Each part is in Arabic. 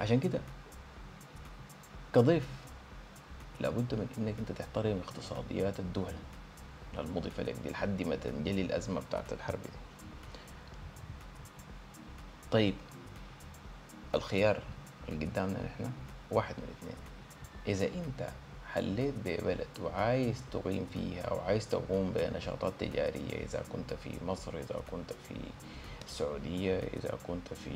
عشان كده كضيف لابد من انك انت تحترم اقتصاديات الدول المضيفة لك دي لحد ما تنجلي الأزمة بتاعت الحرب دي. طيب الخيار اللي قدامنا نحن واحد من اثنين: إذا أنت حليت ببلد وعايز تقيم فيها أو عايز تقوم بنشاطات تجارية، إذا كنت في مصر، إذا كنت في السعودية، إذا كنت في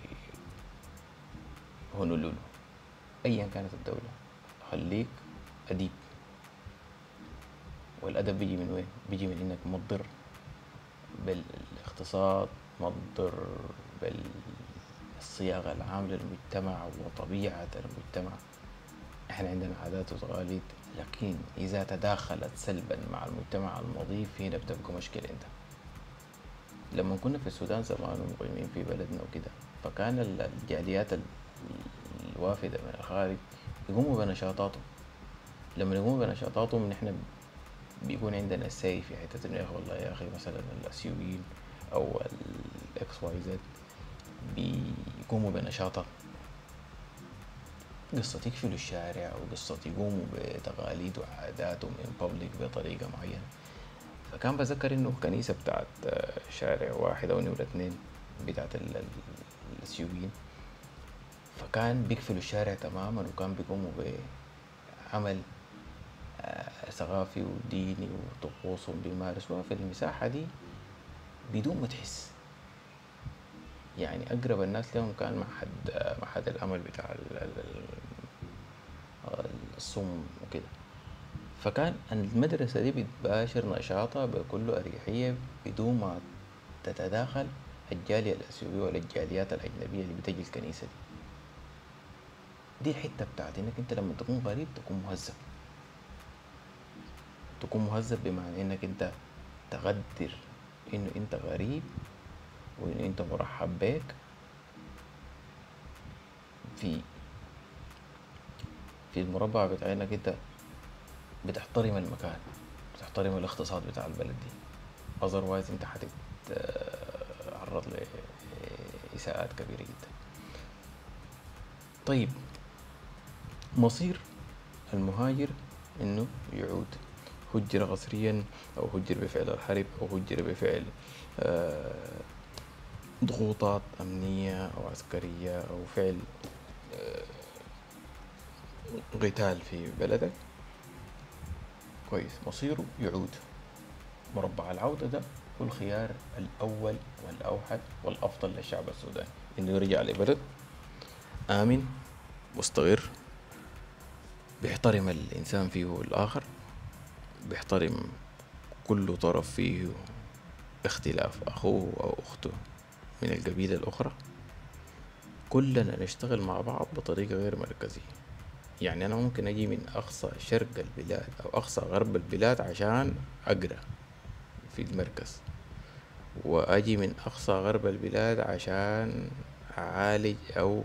هونولولو، أيا كانت الدولة، خليك أديب. والأدب بيجي من وين؟ بيجي من إنك ما تضر بالاقتصاد، ما تضر بالصياغة العامة للمجتمع وطبيعة المجتمع. احنا عندنا عادات وتقاليد، لكن إذا تداخلت سلبا مع المجتمع المضيف هنا بتبقى مشكلة. انت لما كنا في السودان زمان ومقيمين في بلدنا وكده، فكان الجاليات الوافدة من الخارج يقوموا بنشاطاتهم. لما يقوموا بنشاطاتهم نحن بيكون عندنا السي في حتة انه يا اخي والله يا اخي مثلا الاسيويين او الاكس واي زد بيقوموا بنشاطات، قصة يقفلوا الشارع وقصة يقوموا بتقاليد وعاداتهم من بابليك بطريقة معينة. فكان بذكر انه كنيسة بتاعت شارع واحد او نمرة اتنين بتاعت الاسيويين، فكان بيقفلوا الشارع تماما وكان بيقوموا بعمل ثقافي وديني وطقوسهم بيمارسوها في المساحة دي بدون ما تحس. يعني أقرب الناس لهم كان معهد الأمل بتاع الصم وكده. فكان المدرسة دي بتباشر نشاطها بكل أريحية بدون ما تتداخل الجالية الآسيوية ولا الجاليات الأجنبية اللي بتجي الكنيسة دي الحتة بتاعت إنك أنت لما تكون غريب تكون مهذب. تكون مهذب بمعنى إنك أنت تقدر إنه أنت غريب وإنه أنت مرحب بك في المربع بتاع إنك أنت بتحترم المكان، بتحترم الاقتصاد بتاع البلد دي. otherwise أنت هتتعرض لإساءات كبيرة جدا. طيب مصير المهاجر إنه يعود، هجر قسريا أو هجر بفعل الحرب أو هجر بفعل ضغوطات أمنية أو عسكرية أو فعل قتال في بلدك، كويس، مصيره يعود. مربع العودة ده هو الخيار الأول والأوحد والأفضل للشعب السوداني، إنه يرجع لبلد آمن مستقر، بيحترم الإنسان فيه الآخر، بيحترم كل طرف فيه اختلاف أخوه أو أخته من القبيلة الأخرى، كلنا نشتغل مع بعض بطريقة غير مركزية. يعني أنا ممكن أجي من أقصى شرق البلاد أو أقصى غرب البلاد عشان أقرأ في المركز، وأجي من أقصى غرب البلاد عشان أعالج أو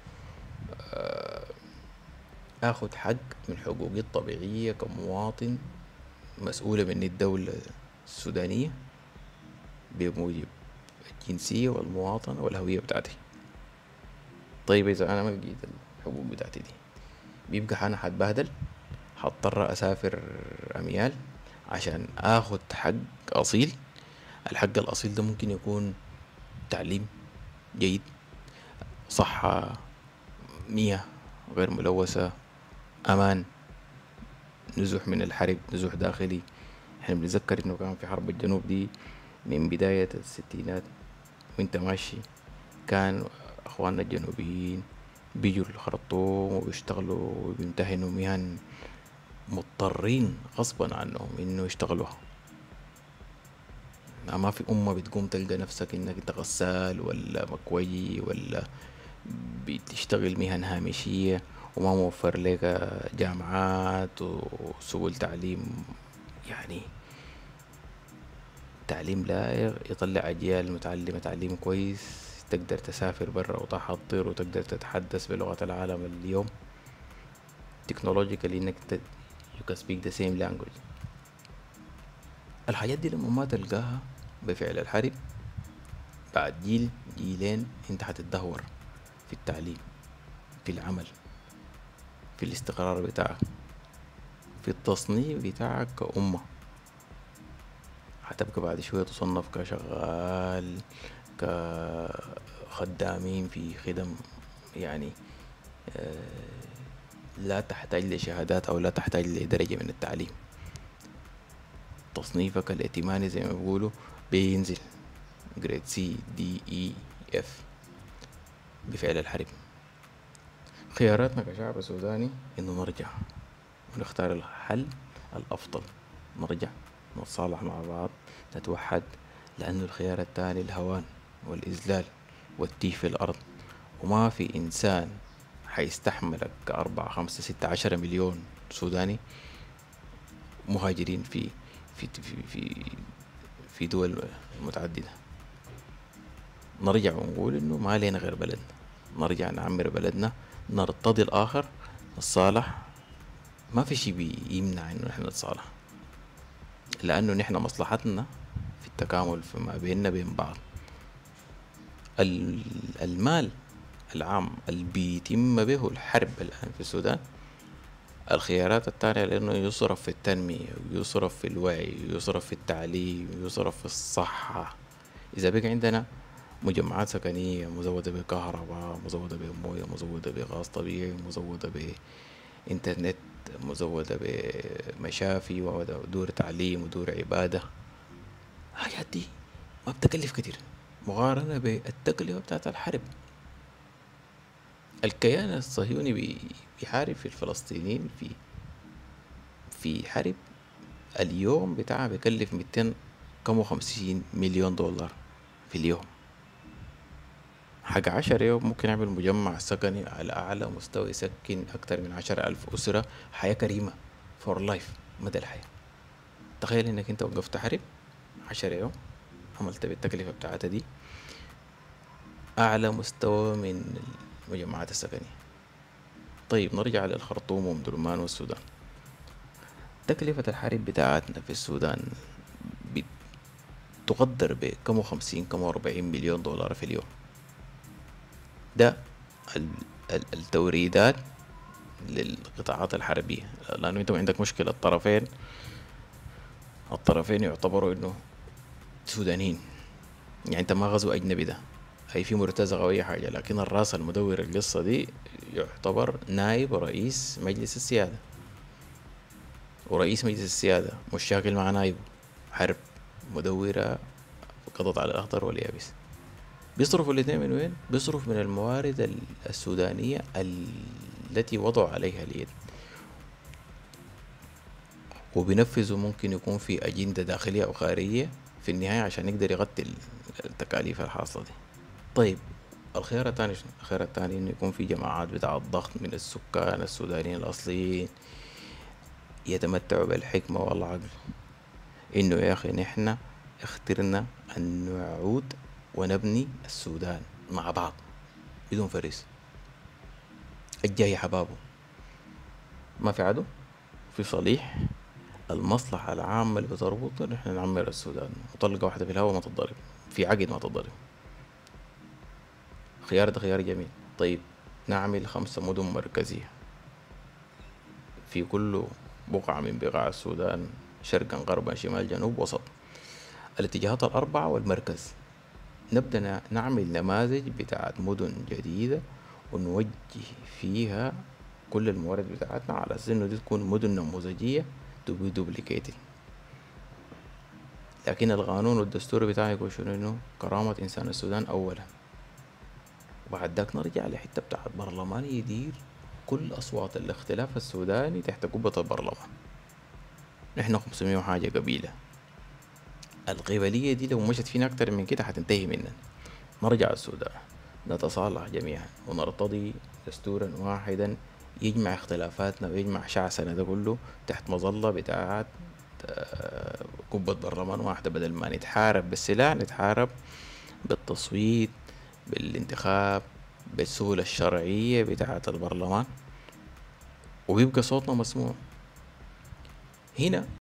أخذ حق من حقوقي الطبيعية كمواطن مسؤولة مني الدولة السودانية بموجب الجنسية والمواطنة والهوية بتاعتي. طيب إذا أنا ما لقيت الحقوق بتاعتي دي، بيبقى أنا حتبهدل، حضطر أسافر أميال عشان آخد حق أصيل. الحق الأصيل ده ممكن يكون تعليم جيد، صحة، مياه غير ملوثة، أمان، نزوح من الحرب، نزوح داخلي. احنا بنتذكر انه كان في حرب الجنوب دي من بداية الستينات وانت ماشي كان اخواننا الجنوبيين بيجوا الخرطوم وبيشتغلوا وبيمتهنوا مهن مضطرين غصبا عنهم انه يشتغلوها. ما في أمة بتقوم تلقى نفسك انك انت غسال ولا مكوي ولا بتشتغل مهن هامشية وما موفر لك جامعات وسبل تعليم، يعني تعليم لا يطلع أجيال متعلمة تعليم كويس تقدر تسافر برا وتحضر وتقدر تتحدث بلغة العالم اليوم technologically انك you can speak the same language. الحاجات دي لما ما تلقاها بفعل الحرب بعد جيل جيلين انت حتتدهور في التعليم، في العمل، في الاستقرار بتاعك، في التصنيف بتاعك كأمة. هتبقى بعد شوية تصنف كشغال، كخدامين في خدم، يعني لا تحتاج لشهادات أو لا تحتاج لدرجة من التعليم. تصنيفك الائتماني زي ما بيقولوا بينزل جريد سي دي اي اف بفعل الحرب. خياراتنا كشعب سوداني انه نرجع ونختار الحل الافضل، نرجع نتصالح مع بعض، نتوحد، لانه الخيار التاني الهوان والاذلال والتيه في الارض. وما في انسان حيستحملك كأربعة خمسة ستة 10 مليون سوداني مهاجرين في في دول متعددة. نرجع ونقول انه ما لنا غير بلدنا، نرجع نعمر بلدنا، نرتضي الاخر، نتصالح. ما في شي بيمنع انه نحن نتصالح، لانه نحن مصلحتنا في التكامل فيما بيننا بين بعض. المال العام اللي بيتم به الحرب الان في السودان، الخيارات التانية لأنه يصرف في التنمية ويصرف في الوعي ويصرف في التعليم ويصرف في الصحة. إذا بقى عندنا مجمعات سكنية مزودة بكهرباء، مزودة بموية، مزودة بغاز طبيعي، مزودة بإنترنت، مزودة بمشافي ودور تعليم ودور عبادة، الحاجات دي ما بتكلف كتير مقارنة بالتكلفة بتاعت الحرب. الكيان الصهيوني بيحارب في الفلسطينيين في حرب اليوم بتاعها بيكلف 250 مليون دولار في اليوم. حاجة 10 يوم ممكن يعمل مجمع سكني على أعلى مستوى يسكن أكتر من 10,000 أسرة، حياة كريمة فور لايف مدى الحياة. تخيل إنك أنت وقفت حرب 10 يوم، عملت بالتكلفة بتاعتها دي أعلى مستوى من المجمعات السكنية. طيب نرجع للخرطوم ومدرمان والسودان. تكلفة الحرب بتاعتنا في السودان تقدر بكم 50 كم 40 مليون دولار في اليوم. ده التوريدات للقطاعات الحربية، لأنه أنت عندك مشكلة الطرفين يعتبروا إنه سودانيين، يعني أنت ما غزو أجنبي، ده أي في مرتزقة أو أي حاجة، لكن الراس المدور القصة دي يعتبر نائب رئيس مجلس السيادة، ورئيس مجلس السيادة مش شاكل مع نائبه، حرب مدورة قضت على الأخضر واليابس. بيصرفوا الاثنين من وين؟ بيصرف من الموارد السودانية التي وضعوا عليها اليد، وبينفذوا ممكن يكون في أجندة داخلية أو خارجية في النهاية عشان يقدر يغطي التكاليف الحاصلة دي. طيب الخيار الثاني شنو؟ الخيار الثاني إنه يكون في جماعات بتاع الضغط من السكان السودانيين الأصليين يتمتعوا بالحكمة والعقل، إنه يا أخي نحن اخترنا أن نعود ونبني السودان مع بعض بدون فريس. الجاي حبابه، ما في عدو، في صليح، المصلحة العامة اللي بتربطنا نحن نعمر السودان، وطلقة واحدة في الهواء ما تتضرب، في عقد ما تتضرب. خيار ده خيار جميل. طيب نعمل 5 مدن مركزية في كل بقعة من بقاع السودان، شرقا غربا شمال جنوب وسط، الاتجاهات الأربعة والمركز. نبدأ نعمل نماذج بتاعت مدن جديدة ونوجه فيها كل الموارد بتاعتنا على أساس إنه دي تكون مدن نموذجية to be duplicated. لكن القانون والدستور بتاعي يقول شنو؟ إنه كرامة إنسان السودان أولا، وبعد داك نرجع لحتة بتاعت برلمان يدير كل أصوات الاختلاف السوداني تحت قبة البرلمان. نحن 500 وحاجة قبيلة، القبلية دي لو مشت فينا أكتر من كده حتنتهي مننا. نرجع السودان، نتصالح جميعا ونرتضي دستورا واحدا يجمع اختلافاتنا ويجمع شعثنا ده كله تحت مظلة بتاعت قبة برلمان واحدة، بدل ما نتحارب بالسلاح نتحارب بالتصويت، بالانتخاب، بالسهولة الشرعية بتاعت البرلمان، ويبقى صوتنا مسموع. هنا